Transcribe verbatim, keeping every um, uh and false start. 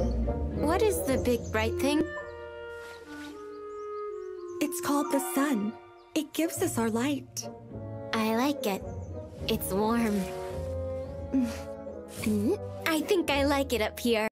What is the big bright thing? It's called the sun. It gives us our light. I like it. It's warm. I think I like it up here.